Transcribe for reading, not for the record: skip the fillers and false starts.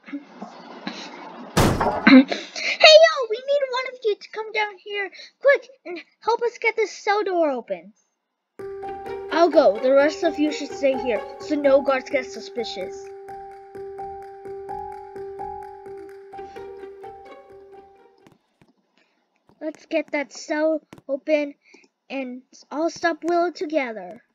Hey yo, we need one of you to come down here quick and help us get this cell door open. I'll go. The rest of you should stay here so no guards get suspicious. Let's get that cell open and all stop Willow together.